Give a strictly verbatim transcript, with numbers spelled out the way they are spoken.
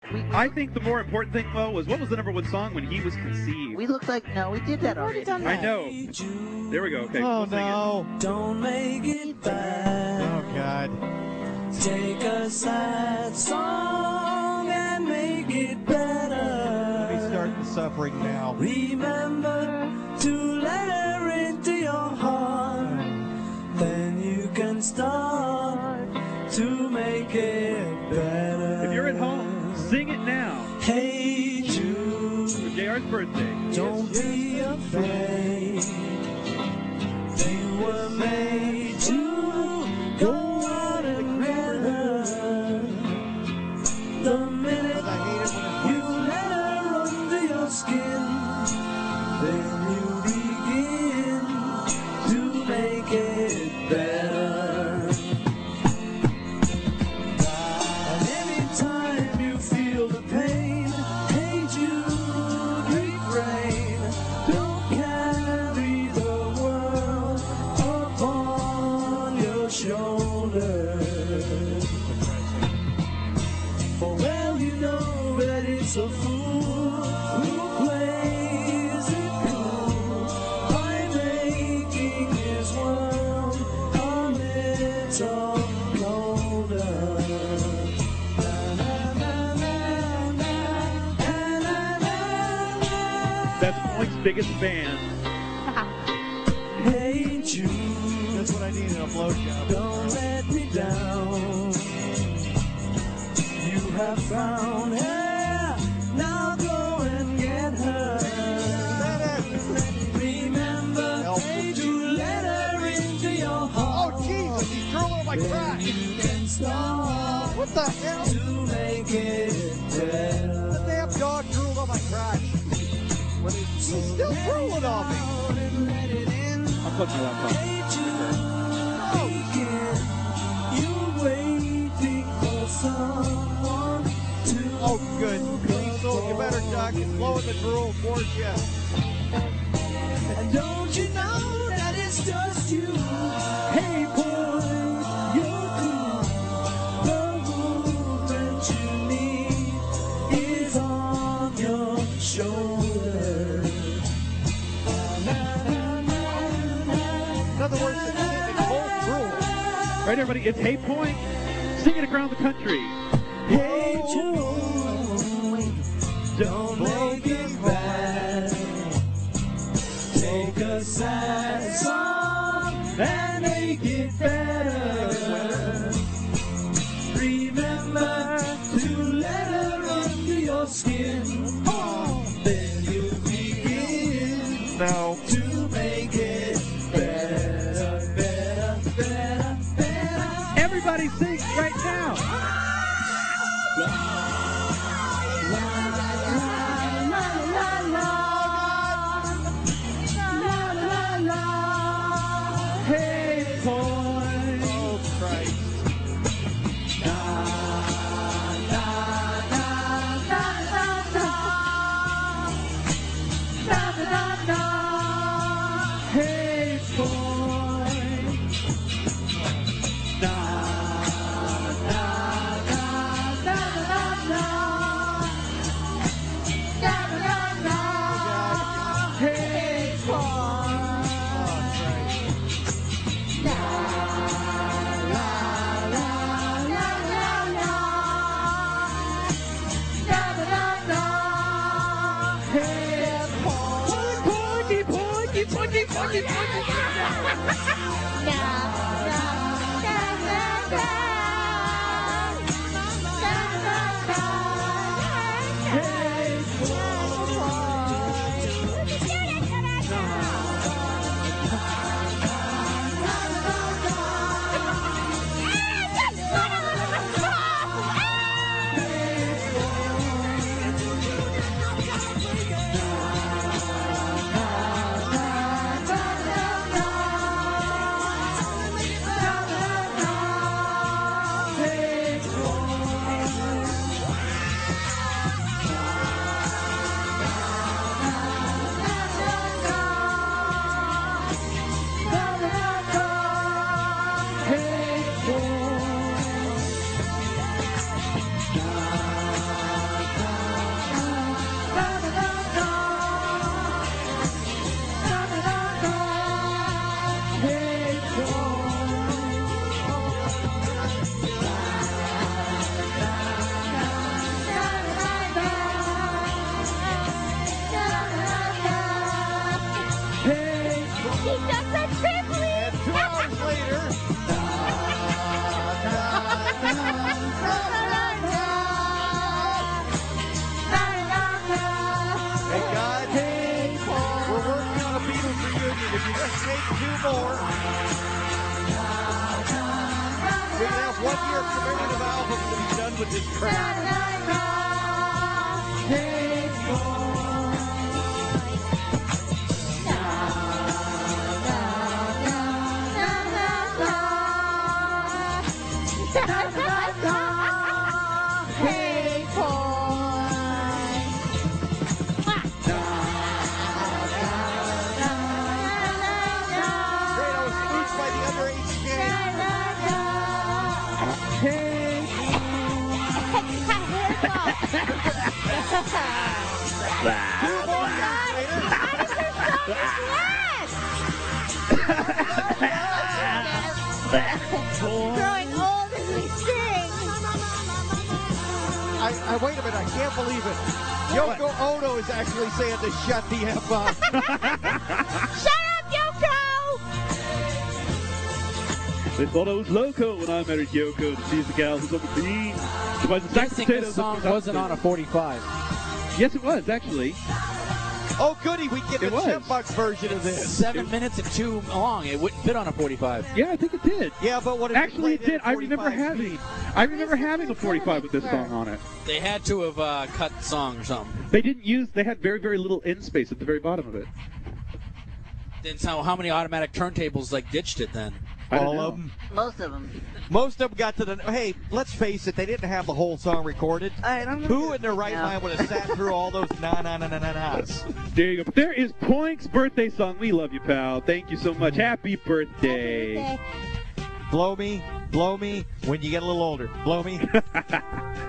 We, I think the more important thing, Mo, was what was the number one song when he was conceived? we look like, no, we did that already. done I that. know. There we go. Okay. Oh, we'll sing no. Don't make it bad. Oh, God. Take a sad song and make it better. Let me start the suffering now. Remember to let her into your heart. Then you can start to make it better. it. If you're at home, sing it now. Hey Jude, For J R's birthday. don't be afraid. You were made to go out and get her. The minute you let her under your skin, then you begin to make it better. And anytime you feel the pain, hey Jude, refrain. Don't carry the world upon your shoulders. For well you know that it's a fool who plays it cool by making his world a little colder. That's Poinks' biggest fan. Hey Jude, That's what I need in a blowjob. don't let me down. You have found her, now go and get her. Remember to let her into your Oh, heart. Jesus, he's drooling on my crotch. You can start What the hell? to make it better. The damn dog drooled on my crotch. What is, he's still drooling on me. And let it in. I'll plug my laptop. Hey Jude, begin. You waiting for someone to Oh, good. Please, so you better duck. It's blowing the drool towards you. And don't you know that it's just you? Hey boy, you're cool. The movement you need is on your shoulder. In other words, it's in cold drool. All right, everybody, it's Hey Point. Sing it around the country. Hey Jude, don't make it bad. Take a sad song and make it better. Remember to let her under your skin. Then you begin No. to make it better, better, better, better. Everybody sing right now. Hey, boy. Oh, Christ. Hey, boy. Na, na, na, na, na, na. their commemorative album to be done with this crap. Hey, boy. Hey, Great, I was spooked by the underage game. Two more years later. growing old as we sing. I, I wait a minute, I can't believe it. Yoko Ono is actually saying to shut the F up. Shut up, Yoko! They thought I was loco when I married Yoko. She's the gal who's on the bean. She buys the I sack think potatoes this song up the wasn't on a forty-five. Yes, it was, actually. Oh, goody, we get It the was. Chipmunks version of this. Seven minutes and two long. It wouldn't fit on a forty-five. Yeah, I think it did. Yeah, but what if Actually, you it played did. I remember forty-five having, speed? I remember having a forty-five with this song on it. They had to have uh, cut the song or something. They didn't use. They had very, very little end space at the very bottom of it. Then so how many automatic turntables like ditched it then? I don't All know. of them. Most of them. Most of them got to the. Hey, let's face it, they didn't have the whole song recorded. I don't know. Who in their right No. mind would have sat through all those na na na na na nas? There you go. But there is Poinks' birthday song. We love you, pal. Thank you so much. Happy birthday. Happy birthday. Blow me, blow me when you get a little older. Blow me.